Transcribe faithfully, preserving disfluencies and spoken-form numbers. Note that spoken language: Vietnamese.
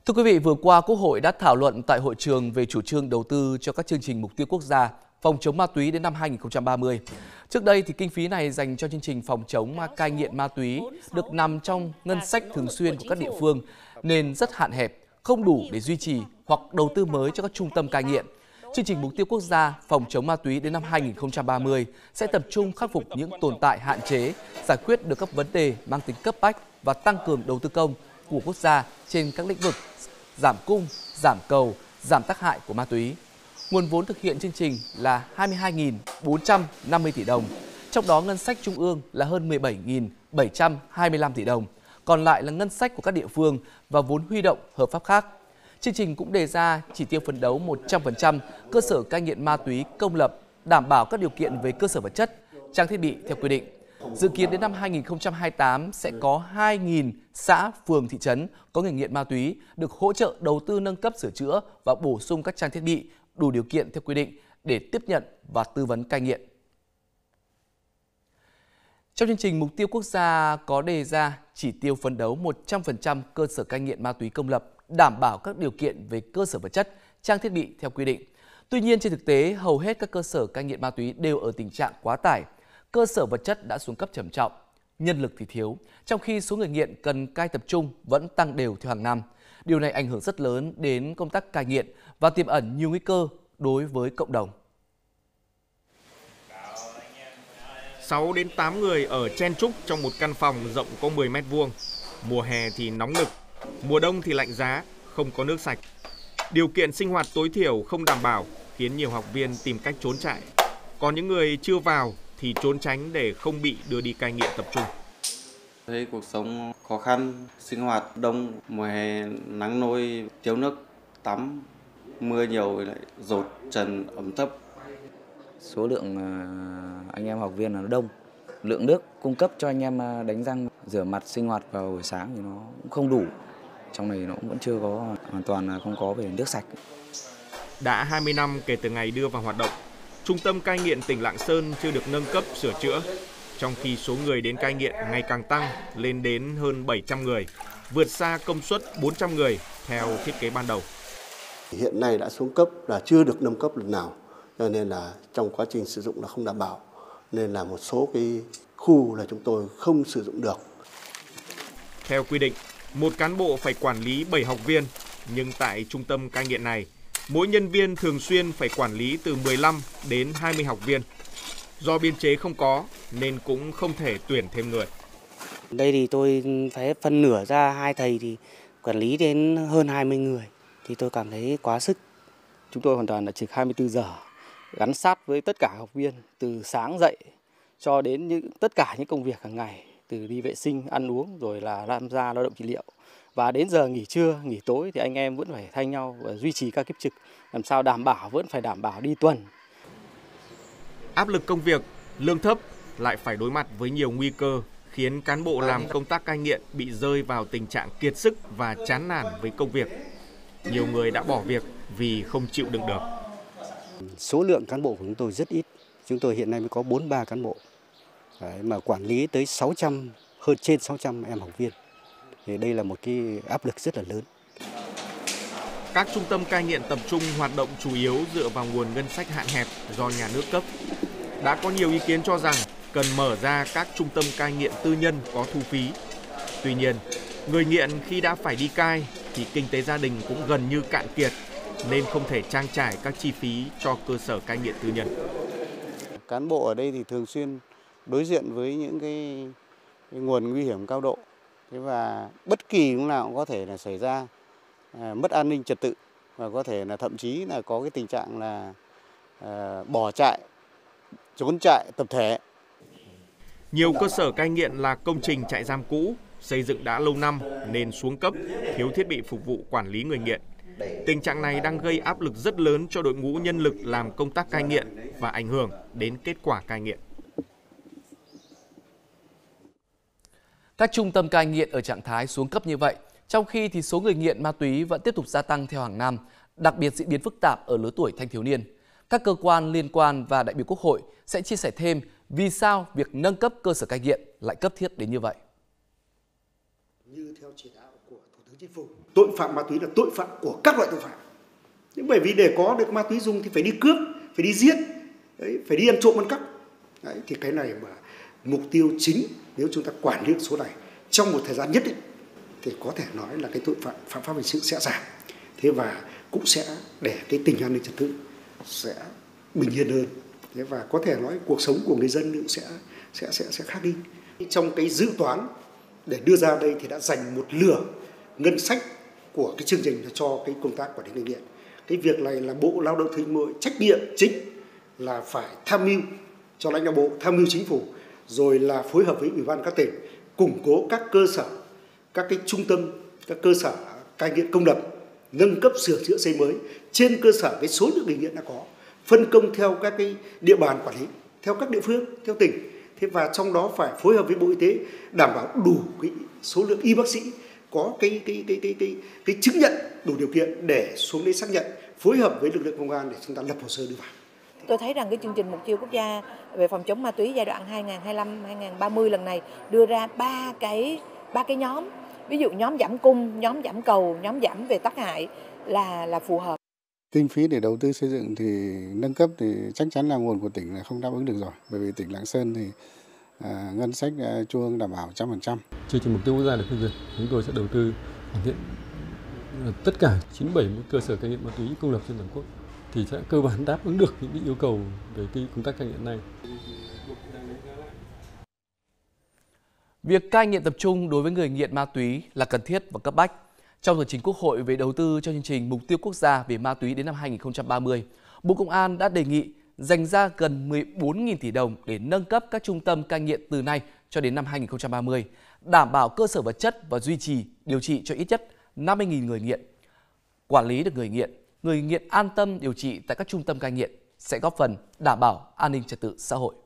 Thưa quý vị, vừa qua Quốc hội đã thảo luận tại hội trường về chủ trương đầu tư cho các chương trình mục tiêu quốc gia phòng chống ma túy đến năm hai nghìn không trăm ba mươi. Trước đây thì kinh phí này dành cho chương trình phòng chống cai nghiện ma túy được nằm trong ngân sách thường xuyên của các địa phương nên rất hạn hẹp, không đủ để duy trì hoặc đầu tư mới cho các trung tâm cai nghiện. Chương trình mục tiêu quốc gia phòng chống ma túy đến năm hai nghìn không trăm ba mươi sẽ tập trung khắc phục những tồn tại hạn chế, giải quyết được các vấn đề mang tính cấp bách và tăng cường đầu tư công của quốc gia trên các lĩnh vực giảm cung, giảm cầu, giảm tác hại của ma túy. Nguồn vốn thực hiện chương trình là hai mươi hai nghìn bốn trăm năm mươi tỷ đồng, trong đó ngân sách trung ương là hơn mười bảy nghìn bảy trăm hai mươi lăm tỷ đồng, còn lại là ngân sách của các địa phương và vốn huy động hợp pháp khác. Chương trình cũng đề ra chỉ tiêu phấn đấu một trăm phần trăm cơ sở cai nghiện ma túy công lập, đảm bảo các điều kiện về cơ sở vật chất, trang thiết bị theo quy định. Dự kiến đến năm hai nghìn không trăm hai mươi tám sẽ có hai nghìn xã, phường, thị trấn có người nghiện ma túy được hỗ trợ đầu tư nâng cấp sửa chữa và bổ sung các trang thiết bị đủ điều kiện theo quy định để tiếp nhận và tư vấn cai nghiện. Trong chương trình mục tiêu quốc gia có đề ra chỉ tiêu phấn đấu một trăm phần trăm cơ sở cai nghiện ma túy công lập, đảm bảo các điều kiện về cơ sở vật chất, trang thiết bị theo quy định. Tuy nhiên, trên thực tế, hầu hết các cơ sở cai nghiện ma túy đều ở tình trạng quá tải. Cơ sở vật chất đã xuống cấp trầm trọng, nhân lực thì thiếu, trong khi số người nghiện cần cai tập trung vẫn tăng đều theo hàng năm. Điều này ảnh hưởng rất lớn đến công tác cai nghiện và tiềm ẩn nhiều nguy cơ đối với cộng đồng. sáu đến tám người ở chen chúc trong một căn phòng rộng có mười mét vuông. Mùa hè thì nóng nực, mùa đông thì lạnh giá, không có nước sạch. Điều kiện sinh hoạt tối thiểu không đảm bảo khiến nhiều học viên tìm cách trốn chạy. Còn những người chưa vào thì trốn tránh để không bị đưa đi cai nghiện tập trung. Thấy cuộc sống khó khăn, sinh hoạt đông, mùa hè nắng nôi, thiếu nước tắm, mưa nhiều lại dột trần ẩm thấp. Số lượng anh em học viên là nó đông, lượng nước cung cấp cho anh em đánh răng, rửa mặt, sinh hoạt vào buổi sáng thì nó cũng không đủ. Trong này nó cũng vẫn chưa có, hoàn toàn là không có về nước sạch. Đã hai mươi năm kể từ ngày đưa vào hoạt động, Trung tâm cai nghiện tỉnh Lạng Sơn chưa được nâng cấp sửa chữa, trong khi số người đến cai nghiện ngày càng tăng lên đến hơn bảy trăm người, vượt xa công suất bốn trăm người theo thiết kế ban đầu. Hiện nay đã xuống cấp là chưa được nâng cấp lần nào, cho nên là trong quá trình sử dụng là không đảm bảo, nên là một số cái khu là chúng tôi không sử dụng được. Theo quy định, một cán bộ phải quản lý bảy học viên, nhưng tại trung tâm cai nghiện này, mỗi nhân viên thường xuyên phải quản lý từ mười lăm đến hai mươi học viên. Do biên chế không có nên cũng không thể tuyển thêm người. Đây thì tôi phải phân nửa ra, hai thầy thì quản lý đến hơn hai mươi người, thì tôi cảm thấy quá sức. Chúng tôi hoàn toàn là trực hai mươi tư giờ, gắn sát với tất cả học viên từ sáng dậy cho đến những tất cả những công việc hàng ngày, từ đi vệ sinh, ăn uống rồi là tham gia lao động trị liệu. Và đến giờ nghỉ trưa, nghỉ tối thì anh em vẫn phải thay nhau và duy trì các kiếp trực, làm sao đảm bảo vẫn phải đảm bảo đi tuần. Áp lực công việc, lương thấp lại phải đối mặt với nhiều nguy cơ khiến cán bộ làm công tác cai nghiện bị rơi vào tình trạng kiệt sức và chán nản với công việc. Nhiều người đã bỏ việc vì không chịu đựng được. Số lượng cán bộ của chúng tôi rất ít. Chúng tôi hiện nay mới có bốn mươi ba cán bộ. Đấy, mà quản lý tới sáu trăm, hơn trên sáu trăm em học viên. Thì đây là một cái áp lực rất là lớn. Các trung tâm cai nghiện tập trung hoạt động chủ yếu dựa vào nguồn ngân sách hạn hẹp do nhà nước cấp. Đã có nhiều ý kiến cho rằng cần mở ra các trung tâm cai nghiện tư nhân có thu phí. Tuy nhiên, người nghiện khi đã phải đi cai thì kinh tế gia đình cũng gần như cạn kiệt, nên không thể trang trải các chi phí cho cơ sở cai nghiện tư nhân. Cán bộ ở đây thì thường xuyên đối diện với những cái, cái nguồn nguy hiểm cao độ. Thế và bất kỳ lúc nào cũng có thể là xảy ra à, mất an ninh trật tự, và có thể là thậm chí là có cái tình trạng là à, bỏ chạy, trốn chạy tập thể. Nhiều cơ sở cai nghiện là công trình trại giam cũ, xây dựng đã lâu năm nên xuống cấp, thiếu thiết bị phục vụ quản lý người nghiện. Tình trạng này đang gây áp lực rất lớn cho đội ngũ nhân lực làm công tác cai nghiện và ảnh hưởng đến kết quả cai nghiện. Các trung tâm cai nghiện ở trạng thái xuống cấp như vậy, trong khi thì số người nghiện ma túy vẫn tiếp tục gia tăng theo hàng năm, đặc biệt diễn biến phức tạp ở lứa tuổi thanh thiếu niên. Các cơ quan liên quan và đại biểu Quốc hội sẽ chia sẻ thêm vì sao việc nâng cấp cơ sở cai nghiện lại cấp thiết đến như vậy. Như theo chỉ đạo của Thủ tướng Tội phạm ma túy là tội phạm của các loại tội phạm. Nhưng bởi vì để có được ma túy dùng thì phải đi cướp, phải đi giết, đấy, phải đi ăn trộm ăn cắp. Đấy, thì cái này mà mục tiêu chính nếu chúng ta quản lý số này trong một thời gian nhất định thì có thể nói là cái tội phạm phạm pháp hình sự sẽ giảm. Thế và cũng sẽ để cái tình an ninh trật tự sẽ bình yên hơn. Thế và có thể nói cuộc sống của người dân cũng sẽ sẽ sẽ sẽ khác đi. Trong cái dự toán để đưa ra đây thì đã dành một nửa ngân sách của cái chương trình cho cái công tác quản lý người nghiện. Cái việc này là Bộ Lao động Thương binh trách nhiệm chính là phải tham mưu cho lãnh đạo bộ, tham mưu chính phủ, rồi là phối hợp với ủy ban các tỉnh củng cố các cơ sở, các cái trung tâm, các cơ sở cai nghiện công lập, nâng cấp sửa chữa xây mới trên cơ sở cái số lượng người nghiện đã có, phân công theo các cái địa bàn quản lý, theo các địa phương, theo tỉnh. Thế và trong đó phải phối hợp với Bộ Y tế đảm bảo đủ cái số lượng y bác sĩ có cái cái cái cái cái cái chứng nhận đủ điều kiện để xuống đấy xác nhận, phối hợp với lực lượng công an để chúng ta lập hồ sơ đưa vào. Tôi thấy rằng cái chương trình mục tiêu quốc gia về phòng chống ma túy giai đoạn hai nghìn không trăm hai mươi lăm đến hai nghìn không trăm ba mươi lần này đưa ra ba cái ba cái nhóm, ví dụ nhóm giảm cung, nhóm giảm cầu, nhóm giảm về tác hại là là phù hợp. Kinh phí để đầu tư xây dựng thì nâng cấp thì chắc chắn là nguồn của tỉnh là không đáp ứng được rồi, bởi vì tỉnh Lạng Sơn thì à, ngân sách à, trung ương đảm bảo một trăm phần trăm. Chương trình mục tiêu quốc gia được phê duyệt, chúng tôi sẽ đầu tư hoàn thiện tất cả chín mươi bảy cơ sở cai nghiện ma túy công lập trên toàn quốc thì sẽ cơ bản đáp ứng được những cái yêu cầu về cái công tác cai nghiện này. Việc cai nghiện tập trung đối với người nghiện ma túy là cần thiết và cấp bách. Trong tờ trình Quốc hội về đầu tư cho chương trình mục tiêu quốc gia về ma túy đến năm hai nghìn không trăm ba mươi, Bộ Công an đã đề nghị dành ra gần mười bốn nghìn tỷ đồng để nâng cấp các trung tâm cai nghiện từ nay cho đến năm hai nghìn không trăm ba mươi, đảm bảo cơ sở vật chất và duy trì điều trị cho ít nhất năm mươi nghìn người nghiện. Quản lý được người nghiện, người nghiện an tâm điều trị tại các trung tâm cai nghiện sẽ góp phần đảm bảo an ninh trật tự xã hội.